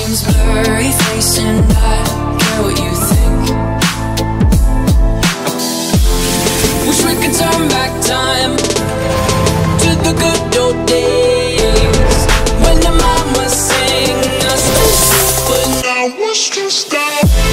screen's blurry face and I care what you think. Wish we could turn back time to the good old days when the mama sang us to sleep, but now it's just that.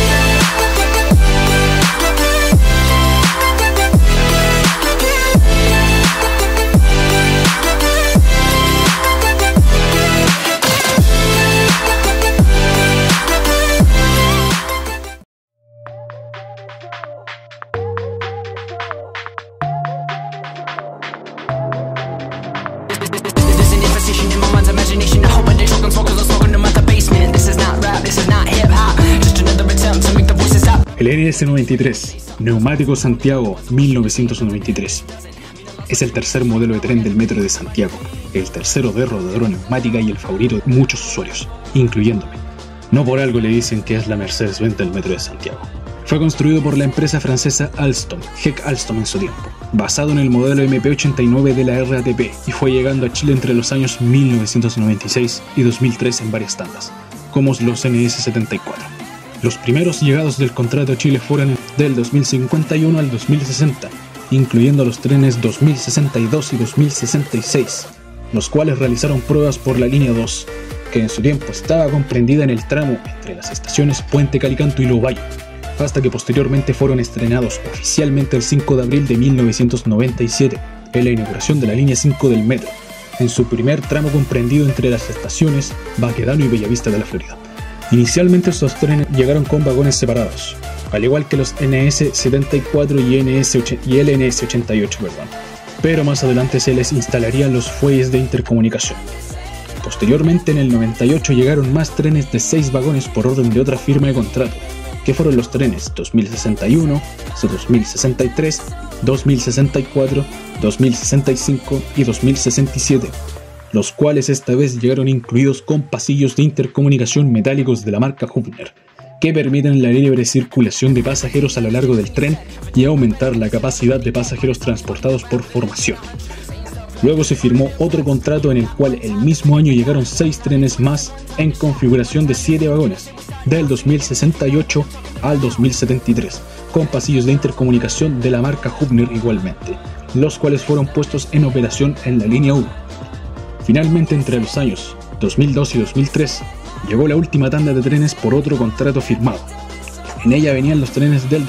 El NS93, Neumático Santiago 1993. Es el tercer modelo de tren del Metro de Santiago, el tercero de rodadura neumática y el favorito de muchos usuarios, incluyéndome. No por algo le dicen que es la Mercedes-Benz del Metro de Santiago. Fue construido por la empresa francesa Alstom, HEC Alstom en su tiempo, basado en el modelo MP89 de la RATP, y fue llegando a Chile entre los años 1996 y 2003 en varias tandas, como los NS74. Los primeros llegados del contrato a Chile fueron del 2051 al 2060, incluyendo los trenes 2062 y 2066, los cuales realizaron pruebas por la línea 2, que en su tiempo estaba comprendida en el tramo entre las estaciones Puente Calicanto y Lobayo, hasta que posteriormente fueron estrenados oficialmente el 5 de abril de 1997, en la inauguración de la línea 5 del metro, en su primer tramo comprendido entre las estaciones Baquedano y Bellavista de la Florida. Inicialmente estos trenes llegaron con vagones separados, al igual que los NS74 y el NS88, pero más adelante se les instalarían los fuelles de intercomunicación. Posteriormente, en el 98 llegaron más trenes de 6 vagones por orden de otra firma de contrato, que fueron los trenes 2061, 2063, 2064, 2065 y 2067, los cuales esta vez llegaron incluidos con pasillos de intercomunicación metálicos de la marca Hübner, que permiten la libre circulación de pasajeros a lo largo del tren y aumentar la capacidad de pasajeros transportados por formación. Luego se firmó otro contrato en el cual el mismo año llegaron 6 trenes más en configuración de 7 vagones, del 2068 al 2073, con pasillos de intercomunicación de la marca Hübner igualmente, los cuales fueron puestos en operación en la línea 1. Finalmente, entre los años 2002 y 2003, llegó la última tanda de trenes por otro contrato firmado. En ella venían los trenes del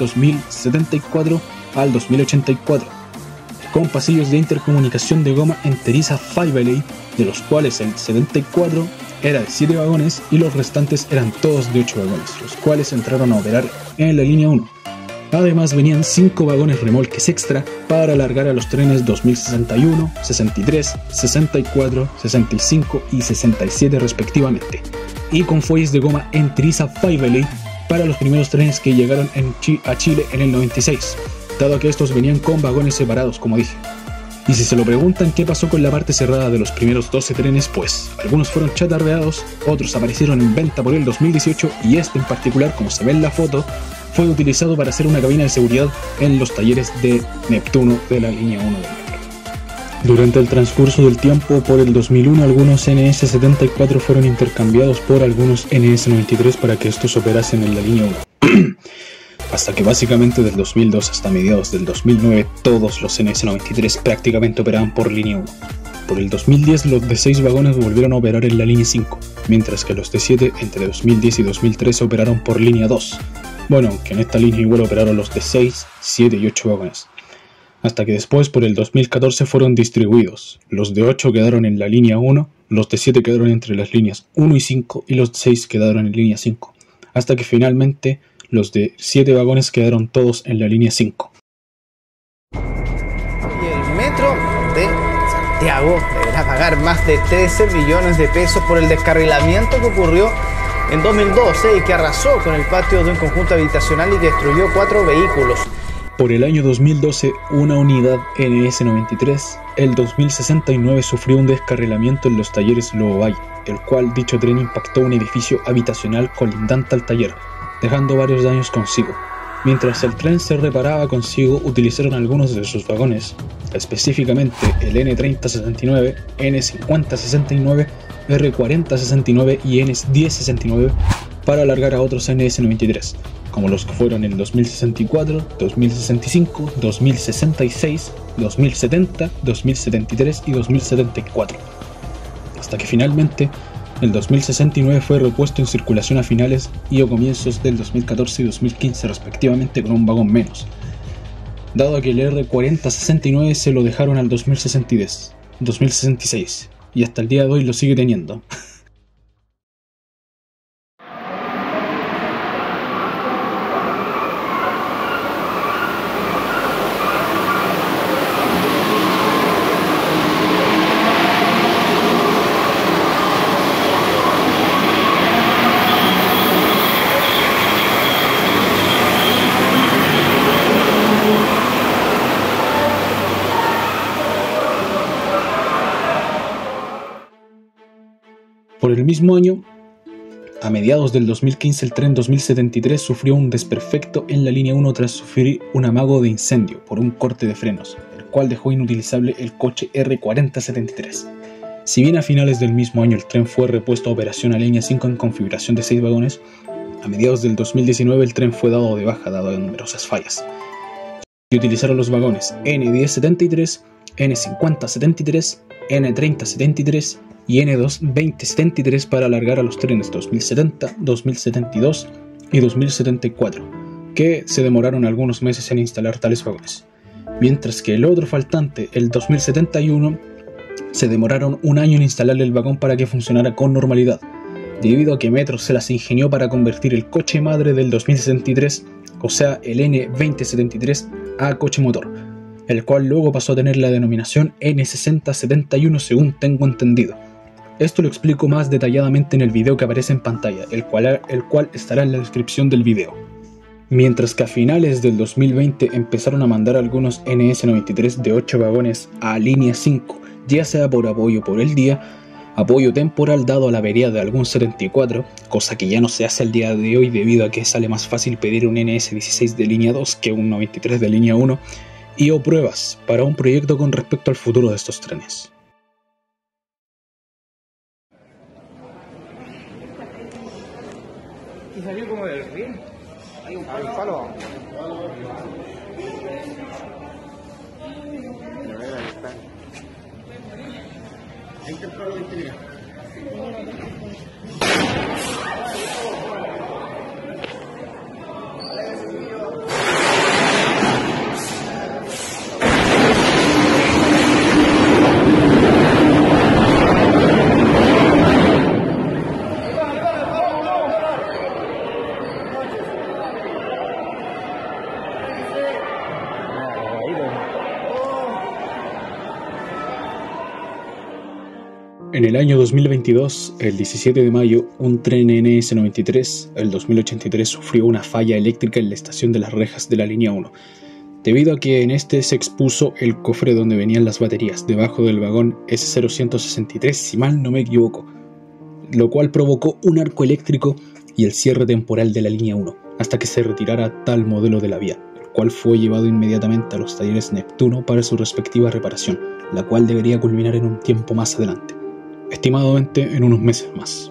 2074 al 2084, con pasillos de intercomunicación de goma enteriza Fiveley, de los cuales el 74 era de 7 vagones y los restantes eran todos de 8 vagones, los cuales entraron a operar en la línea 1. Además venían 5 vagones remolques extra para alargar a los trenes 2061, 63, 64, 65 y 67 respectivamente, y con fuelles de goma enteriza Fiveley para los primeros trenes que llegaron a Chile en el 96, dado que estos venían con vagones separados, como dije. Y si se lo preguntan qué pasó con la parte cerrada de los primeros 12 trenes, pues algunos fueron chatarreados, otros aparecieron en venta por el 2018 y este en particular, como se ve en la foto, fue utilizado para hacer una cabina de seguridad en los talleres de Neptuno de la línea 1 del metro. Durante el transcurso del tiempo, por el 2001, algunos NS74 fueron intercambiados por algunos NS93 para que estos operasen en la línea 1. Hasta que básicamente del 2002 hasta mediados del 2009 todos los NS93 prácticamente operaban por línea 1. Por el 2010 los de 6 vagones volvieron a operar en la línea 5, mientras que los de 7 entre 2010 y 2013 operaron por línea 2. Bueno, aunque en esta línea igual operaron los de 6, 7 y 8 vagones. Hasta que después por el 2014 fueron distribuidos. Los de 8 quedaron en la línea 1, los de 7 quedaron entre las líneas 1 y 5 y los de 6 quedaron en línea 5. Hasta que finalmente los de 7 vagones quedaron todos en la línea 5. Y el metro de Santiago deberá pagar más de 13 millones de pesos por el descarrilamiento que ocurrió en 2012 y que arrasó con el patio de un conjunto habitacional y que destruyó 4 vehículos. Por el año 2012, una unidad NS93, el 2069 sufrió un descarrilamiento en los talleres Lobo-Valle, el cual dicho tren impactó un edificio habitacional colindante al taller, dejando varios daños consigo. Mientras el tren se reparaba consigo, utilizaron algunos de sus vagones, específicamente el N3069, N5069 R4069 y NS1069 para alargar a otros NS93, como los que fueron el 2064, 2065, 2066, 2070, 2073 y 2074, hasta que finalmente el 2069 fue repuesto en circulación a finales y o comienzos del 2014 y 2015 respectivamente, con un vagón menos, dado que el R4069 se lo dejaron al 2066 y hasta el día de hoy lo sigue teniendo. Por el mismo año, a mediados del 2015, el tren 2073 sufrió un desperfecto en la línea 1 tras sufrir un amago de incendio por un corte de frenos, el cual dejó inutilizable el coche R4073. Si bien a finales del mismo año el tren fue repuesto a operación a línea 5 en configuración de 6 vagones, a mediados del 2019 el tren fue dado de baja dado numerosas fallas. Y utilizaron los vagones N1073, N5073, N3073 y N2073 para alargar a los trenes 2070, 2072 y 2074, que se demoraron algunos meses en instalar tales vagones, mientras que el otro faltante, el 2071, se demoraron un año en instalar el vagón para que funcionara con normalidad, debido a que Metro se las ingenió para convertir el coche madre del 2073, o sea el N2073, a coche motor, el cual luego pasó a tener la denominación N6071 según tengo entendido. Esto lo explico más detalladamente en el video que aparece en pantalla, el cual estará en la descripción del video. Mientras que a finales del 2020 empezaron a mandar algunos NS93 de 8 vagones a línea 5, ya sea por apoyo por el día, apoyo temporal dado a la avería de algún 74, cosa que ya no se hace al día de hoy debido a que sale más fácil pedir un NS16 de línea 2 que un 93 de línea 1, y o pruebas para un proyecto con respecto al futuro de estos trenes. Y salió como del río. Hay un palo. Ahí está el palo de integridad. En el año 2022, el 17 de mayo, un tren NS93, el 2083, sufrió una falla eléctrica en la estación de las rejas de la línea 1, debido a que en este se expuso el cofre donde venían las baterías, debajo del vagón S0163, si mal no me equivoco, lo cual provocó un arco eléctrico y el cierre temporal de la línea 1, hasta que se retirara tal modelo de la vía, el cual fue llevado inmediatamente a los talleres Neptuno para su respectiva reparación, la cual debería culminar en un tiempo más adelante, estimadamente en unos meses más.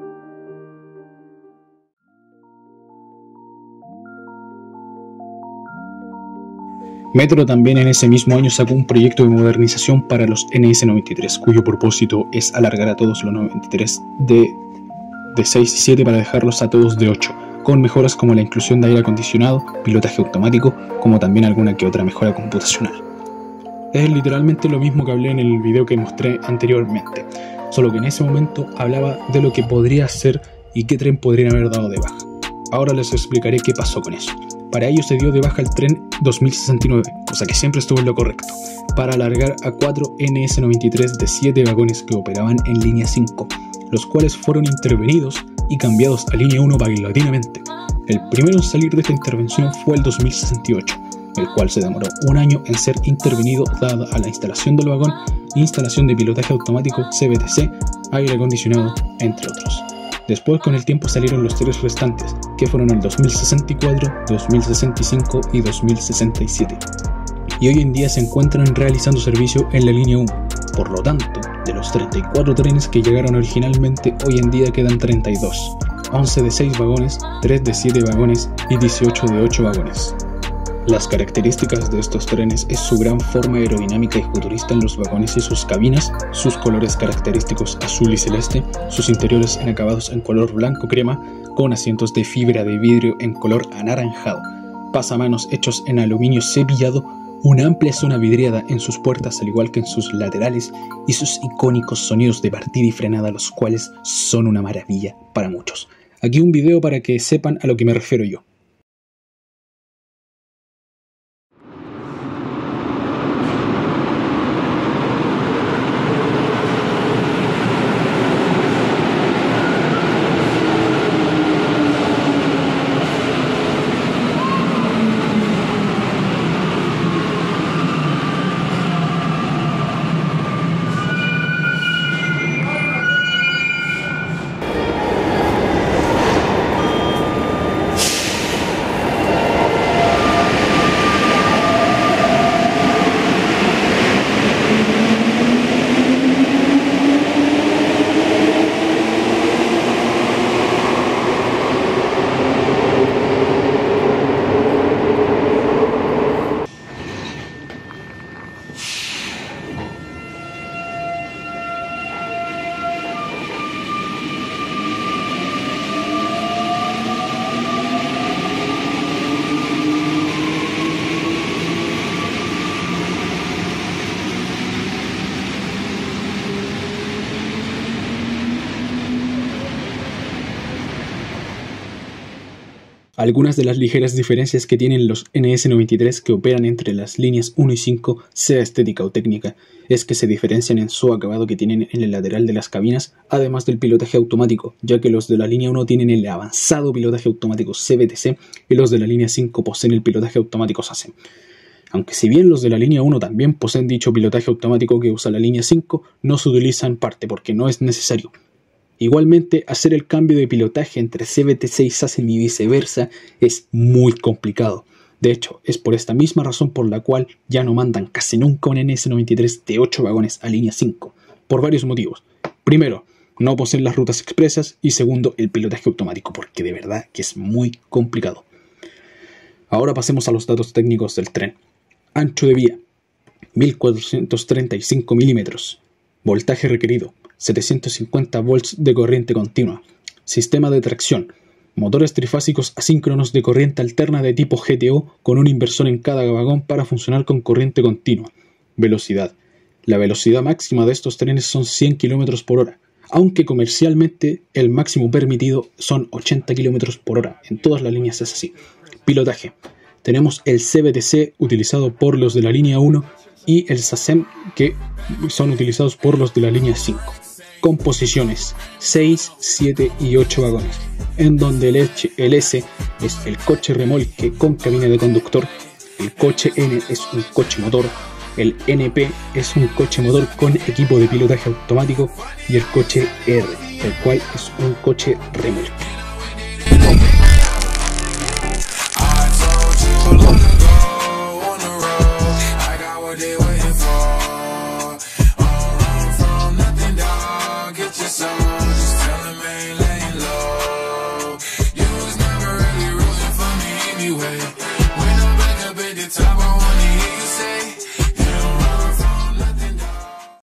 Metro también en ese mismo año sacó un proyecto de modernización para los NS93, cuyo propósito es alargar a todos los 93 de 6 y 7 para dejarlos a todos de 8, con mejoras como la inclusión de aire acondicionado, pilotaje automático, como también alguna que otra mejora computacional. Es literalmente lo mismo que hablé en el video que mostré anteriormente, solo que en ese momento hablaba de lo que podría ser y qué tren podrían haber dado de baja. Ahora les explicaré qué pasó con eso. Para ello se dio de baja el tren 2069, cosa que siempre estuvo en lo correcto, para alargar a 4 NS93 de 7 vagones que operaban en línea 5, los cuales fueron intervenidos y cambiados a línea 1 paulatinamente. El primero en salir de esta intervención fue el 2068, el cual se demoró un año en ser intervenido dada a la instalación del vagón, instalación de pilotaje automático CBTC, aire acondicionado, entre otros. Después con el tiempo salieron los 3 restantes, que fueron el 2064, 2065 y 2067. Y hoy en día se encuentran realizando servicio en la línea 1, por lo tanto, De los 34 trenes que llegaron originalmente, hoy en día quedan 32, 11 de 6 vagones, 3 de 7 vagones y 18 de 8 vagones. Las características de estos trenes es su gran forma aerodinámica y futurista en los vagones y sus cabinas, sus colores característicos azul y celeste, sus interiores en acabados en color blanco crema, con asientos de fibra de vidrio en color anaranjado, pasamanos hechos en aluminio cepillado, una amplia zona vidriada en sus puertas al igual que en sus laterales y sus icónicos sonidos de partida y frenada, los cuales son una maravilla para muchos. Aquí un video para que sepan a lo que me refiero yo. Algunas de las ligeras diferencias que tienen los NS93 que operan entre las líneas 1 y 5, sea estética o técnica, es que se diferencian en su acabado que tienen en el lateral de las cabinas, además del pilotaje automático, ya que los de la línea 1 tienen el avanzado pilotaje automático CVTC y los de la línea 5 poseen el pilotaje automático SACE. Aunque si bien los de la línea 1 también poseen dicho pilotaje automático que usa la línea 5, no se utiliza en parte porque no es necesario. Igualmente, hacer el cambio de pilotaje entre CVTC y SACE y viceversa es muy complicado. De hecho, es por esta misma razón por la cual ya no mandan casi nunca un NS93 de 8 vagones a línea 5, por varios motivos. Primero, no poseen las rutas expresas y segundo, el pilotaje automático, porque de verdad que es muy complicado. Ahora pasemos a los datos técnicos del tren. Ancho de vía, 1435 milímetros. Voltaje requerido, 750 volts de corriente continua. Sistema de tracción, motores trifásicos asíncronos de corriente alterna de tipo GTO con un inversor en cada vagón para funcionar con corriente continua. Velocidad. La velocidad máxima de estos trenes son 100 km por hora, aunque comercialmente el máximo permitido son 80 km por hora. En todas las líneas es así. Pilotaje. Tenemos el CVTC utilizado por los de la línea 1 y el SACEM que son utilizados por los de la línea 5. Composiciones 6, 7 y 8 vagones, en donde el S es el coche remolque con cabina de conductor, el coche N es un coche motor, el NP es un coche motor con equipo de pilotaje automático y el coche R, el cual es un coche remolque.